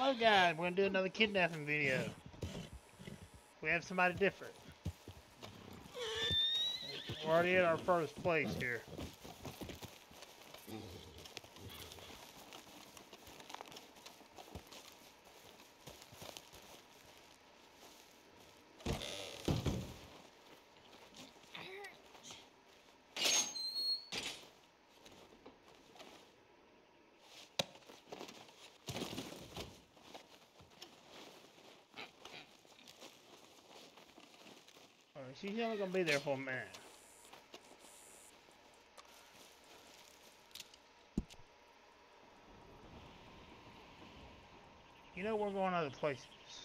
Oh god, we're gonna do another kidnapping video. We have somebody different. We're already at our first place here. Alright, she's only gonna be there for a minute. You know we're going other places.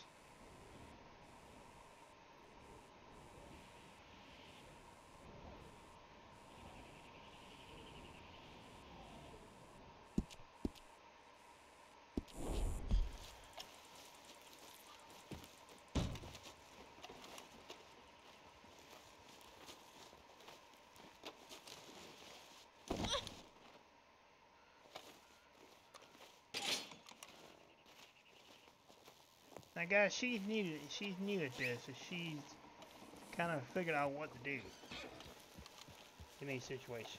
Now guys, she's new at this, so she's kind of figured out what to do in these situations.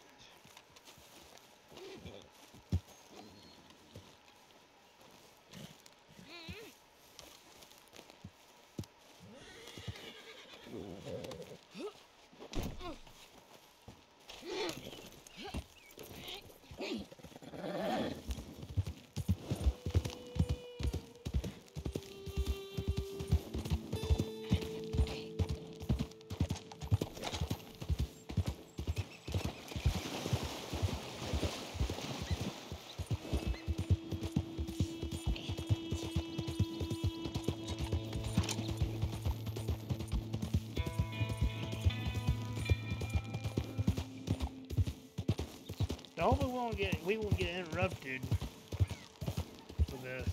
So hopefully we won't get interrupted with this.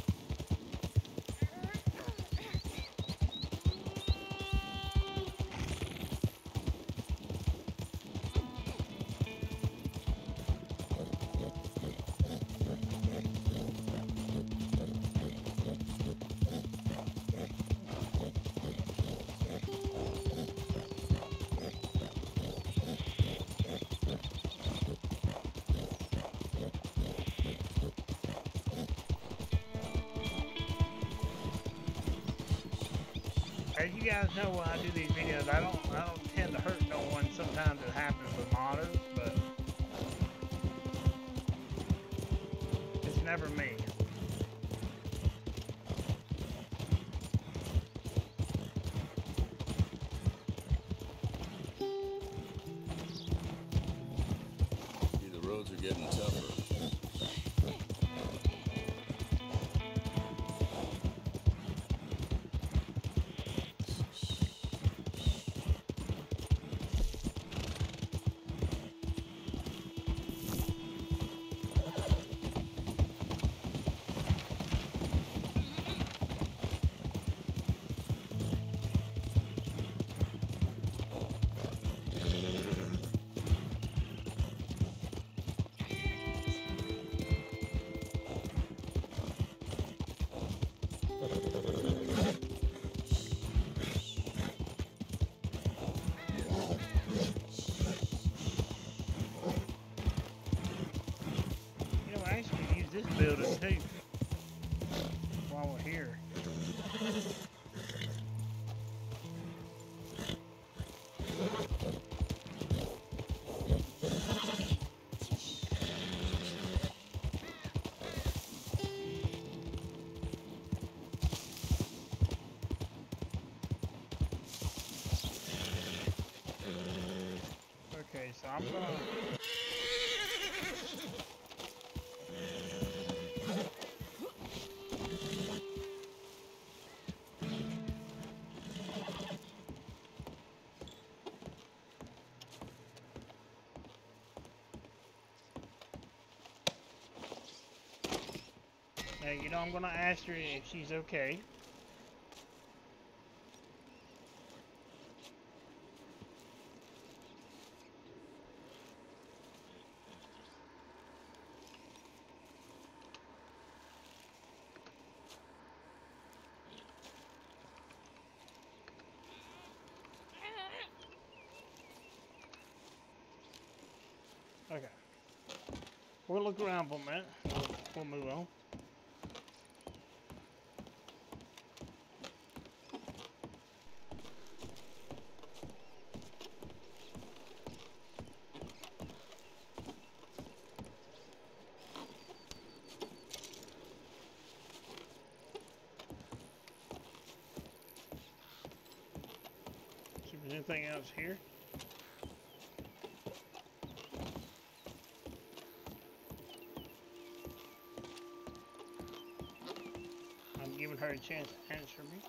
As you guys know, when I do these videos, I don't tend to hurt no one. Sometimes it happens with modders, but it's never me. The roads are getting tougher. You know, I actually use this building too while we're here. Okay, so I'm gonna. Now, you know, I'm gonna ask her if she's okay. Okay. We'll look around for a minute. We'll move on. See if there's anything else here. I'm giving her a chance to answer me.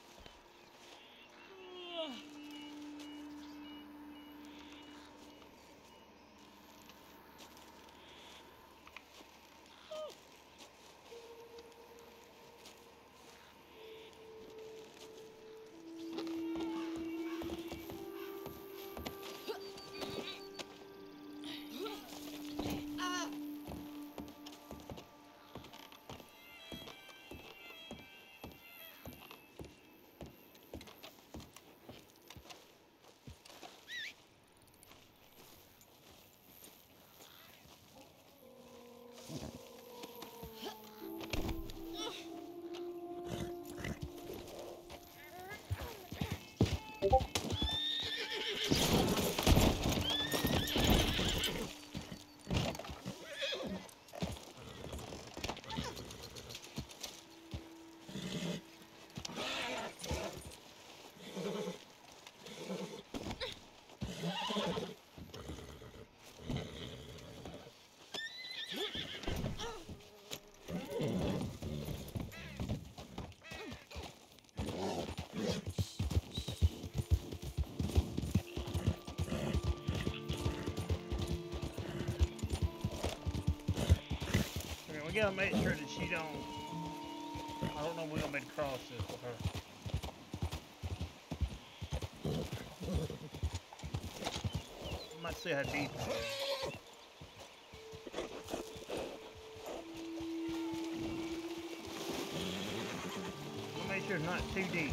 Okay, we gotta make sure that she don't. I don't know if we're gonna be able to cross this with her. I might see how deep it is. I'll make sure it's not too deep.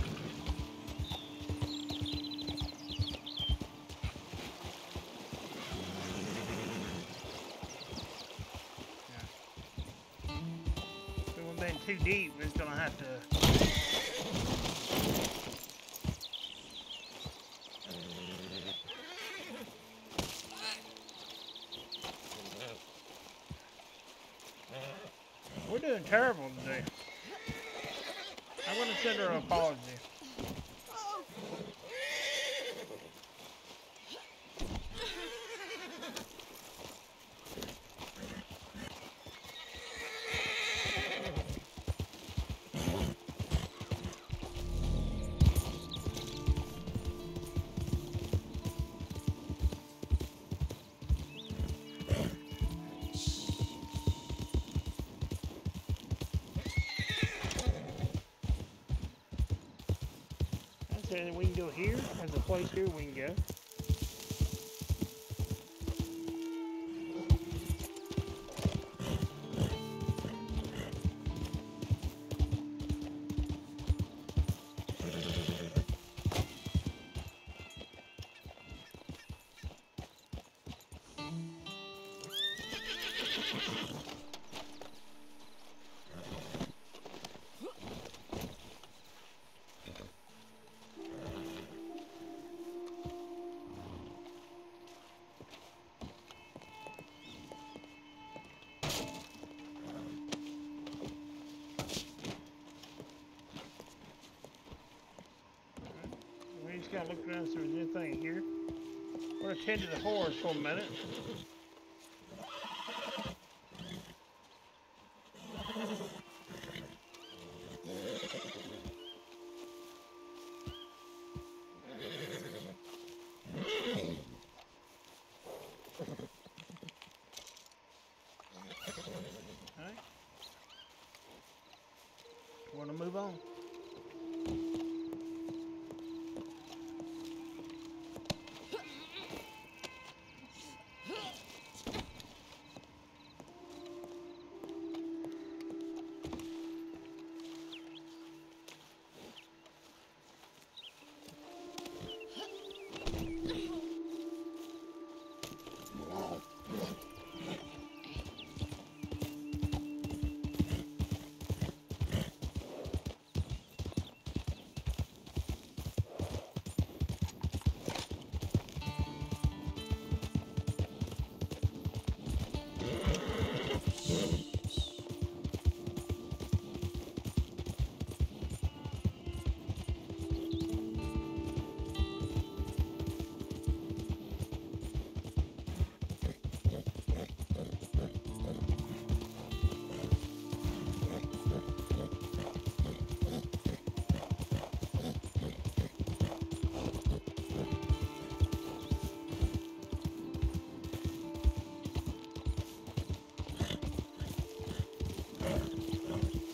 If it would have been too deep, it's gonna have to. We're doing terrible today. I'm gonna send her an apology. And we can go here. There's a place here we can go. We just gotta look around see if there's anything here. We're gonna tend to the horse for a minute. Alright. We're gonna move on.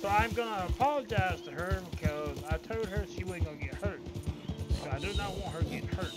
I'm gonna apologize to her because I told her she wasn't gonna get hurt. So I do not want her getting hurt.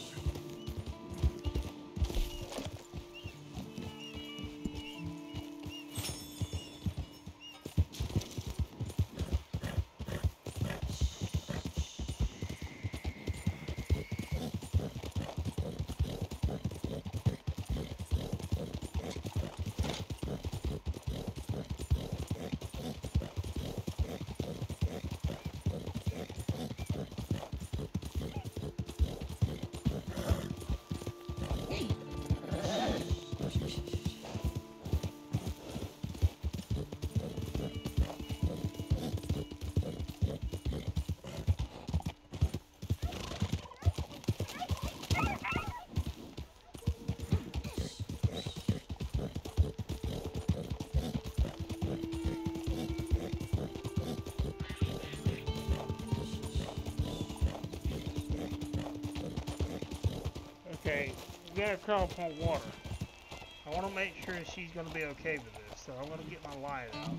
Okay, we gotta call upon water. I want to make sure she's gonna be okay with this, so I'm gonna get my light out.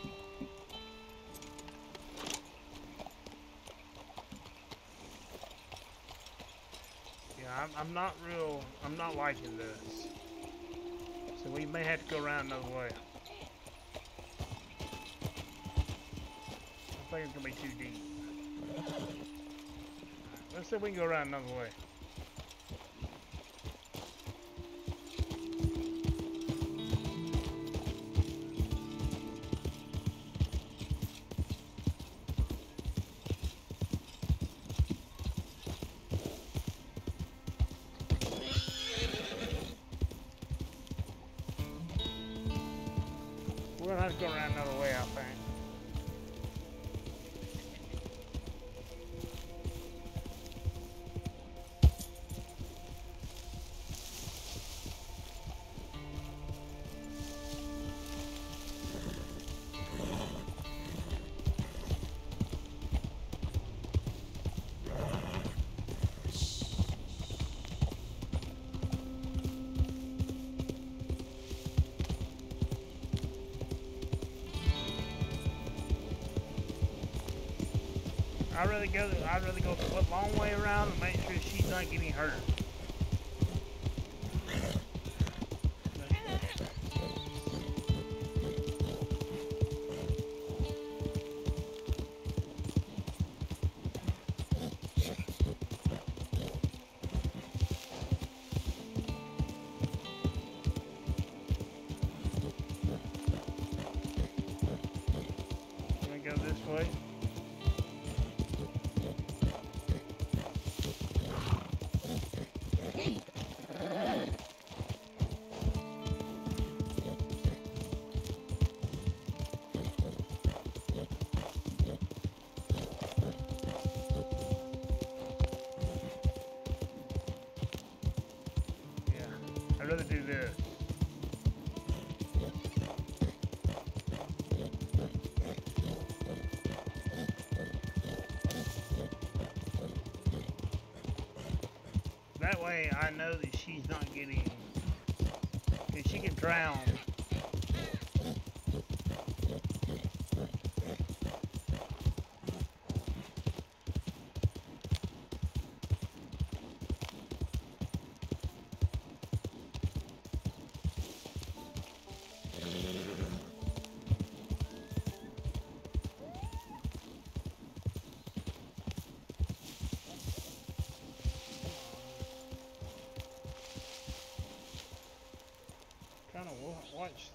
Yeah, I'm not liking this. So we may have to go around another way. I think it's gonna be too deep. Let's see if we can go around another way. We're gonna have to go around another way, I think. I'd rather go the long way around and make sure she's not getting hurt. Gonna go this way. I'd rather do this. That way I know that she's not getting, because she can drown. Kind of watch.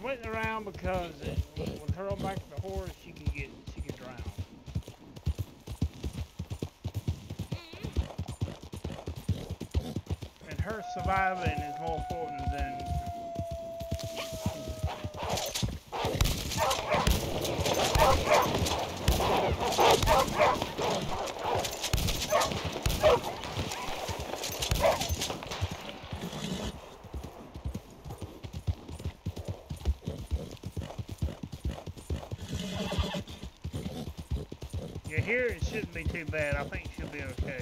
waiting around because with her on back of the horse, she could drown. And her surviving is more important than. Yeah, here it shouldn't be too bad. I think she'll be okay.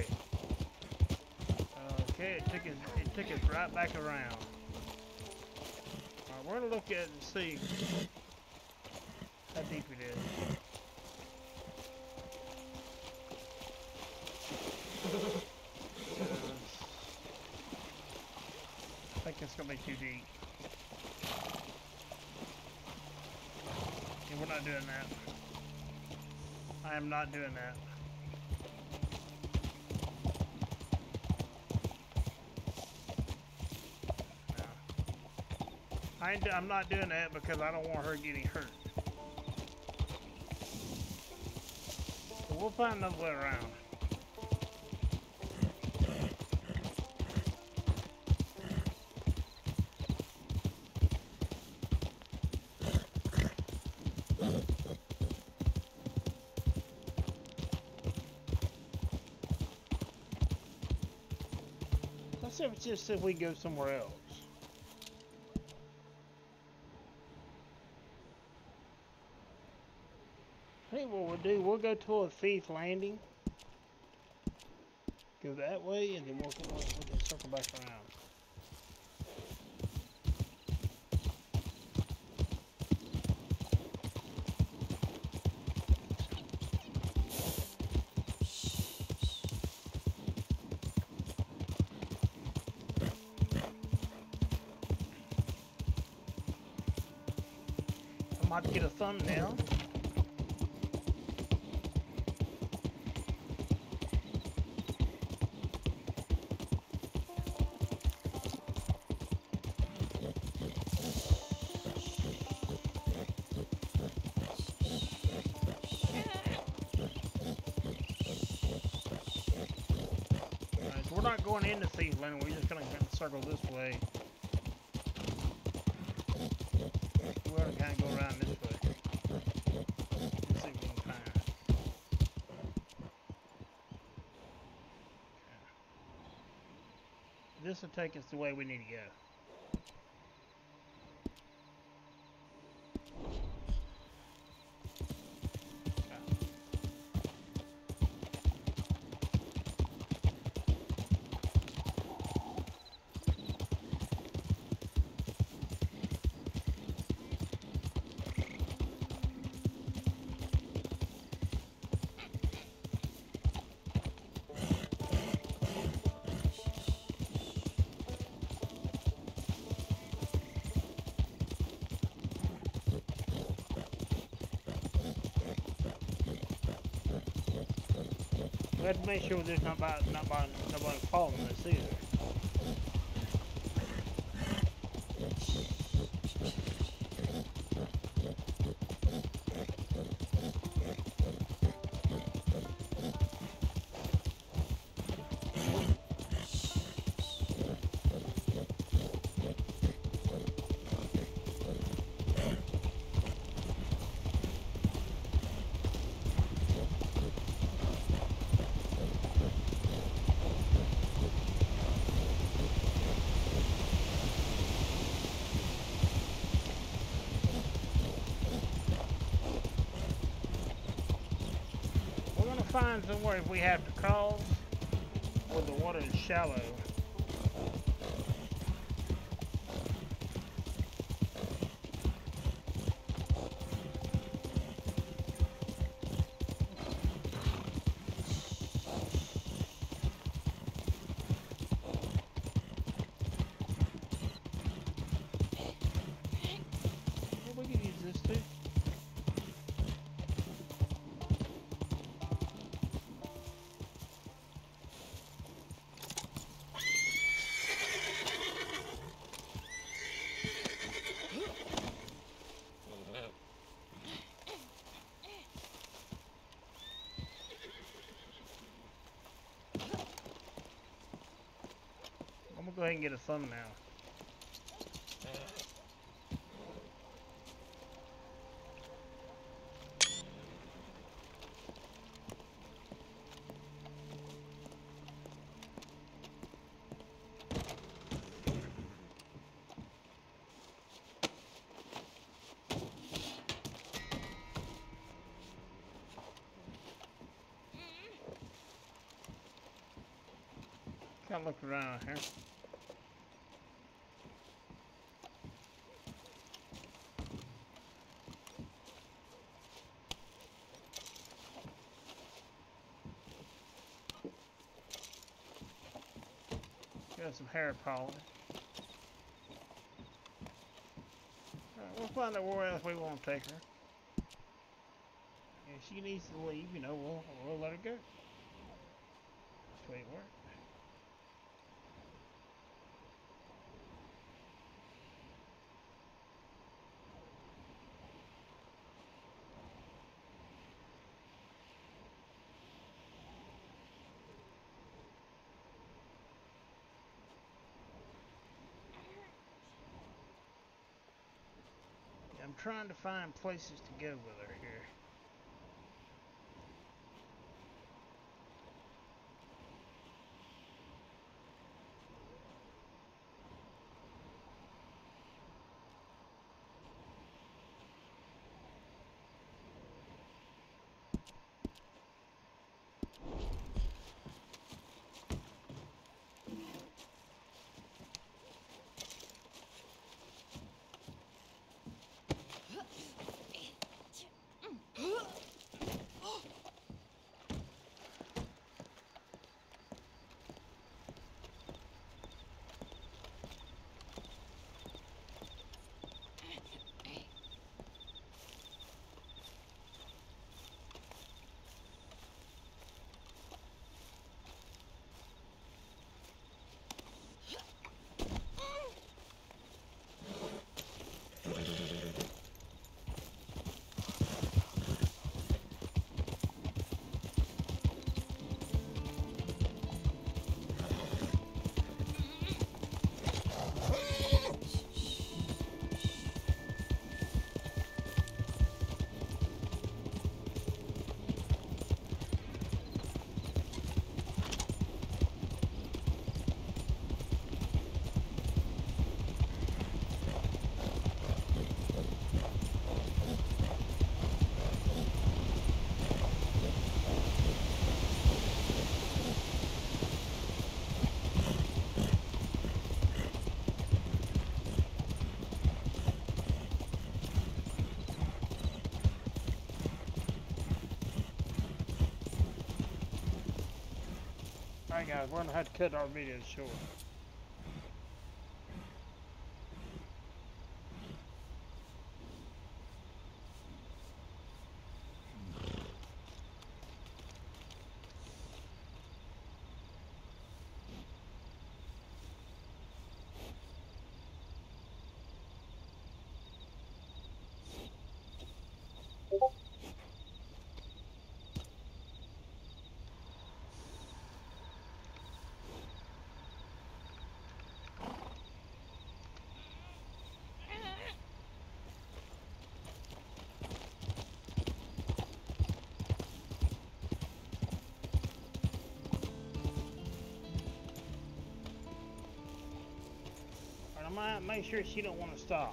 Okay, it took us right back around. Alright, we're gonna look at it and see how deep it is. I think it's gonna be too deep. Yeah, we're not doing that. I am not doing that. No. I'm not doing that because I don't want her getting hurt. So we'll find another way around. Let's just see if we go somewhere else. I think what we'll do, we'll go toward Thief Landing. Go that way, and then we can circle back around. I might get a thumbnail. Alright, so we're not going into Thief Landing, we're just gonna circle this way. We're gonna kind of go around this way. Let's see if we can find it. Okay. This will take us the way we need to go. We have to make sure there's nobody following us either. Find somewhere if we have to cross where the water is shallow. Well, we can use this too. ahead and get a thumbnail. Gotta look around here. Got some hair polish. Alright, we'll find out where else we want to take her. If she needs to leave, you know, we'll let her go. That's the way it works. I'm trying to find places to go with her here. Alright guys, we're gonna have to cut our video short. I might make sure she don't want to stop.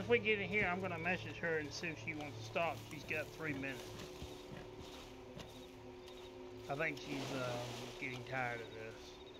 once we get in here, I'm gonna message her and see if she wants to stop. She's got 3 minutes. I think she's getting tired of this.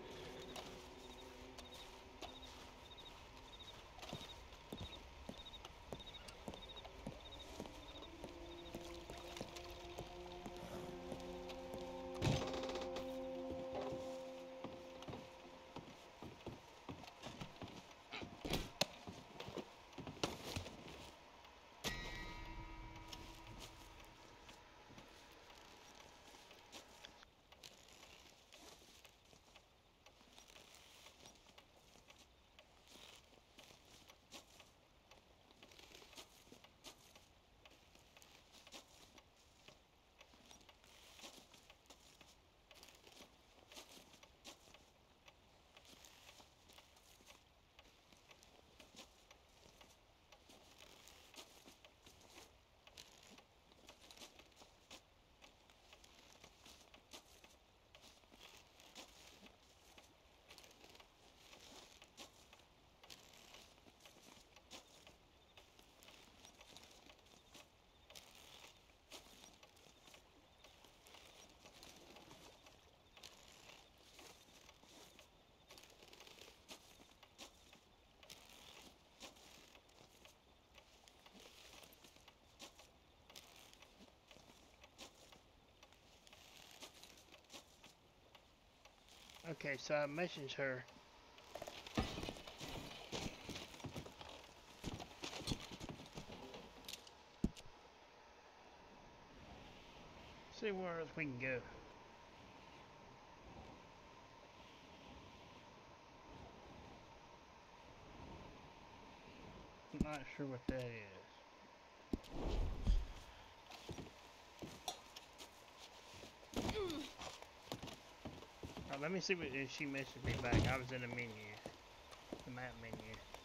Okay, so I messaged her. See where else we can go. I'm not sure what that is. Alright, let me see if she messaged me back. I was in the menu. The map menu.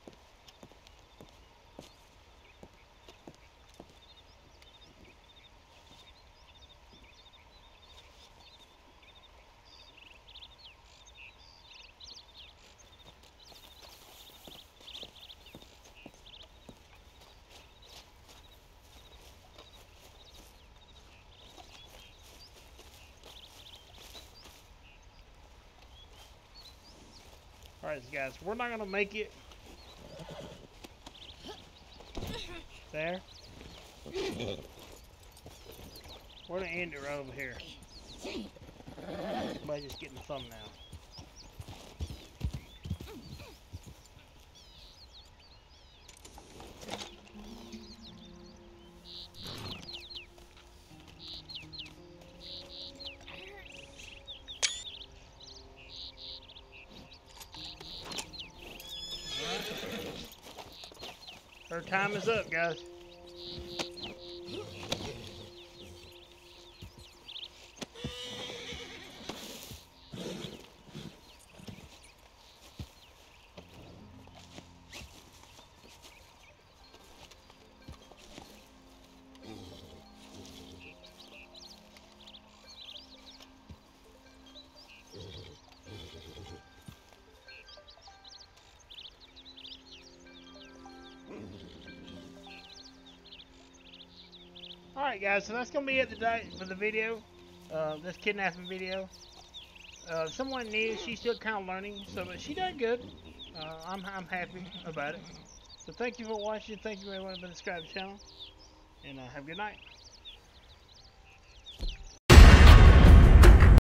Alright guys, we're not gonna make it there. We're gonna end it right over here by just getting the thumbnail. Her time is up, guys. Alright guys, so that's going to be it today for the video, this kidnapping video. Someone new, she's still kind of learning, so but she did good. I'm happy about it. So thank you for watching, thank you everyone who subscribed to the channel, and have a good night.